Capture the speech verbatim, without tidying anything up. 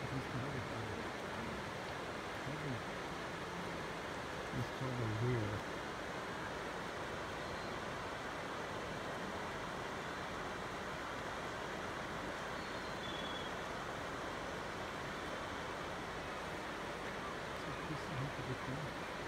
This another thing. Maybe this color here. So this is not a good thing.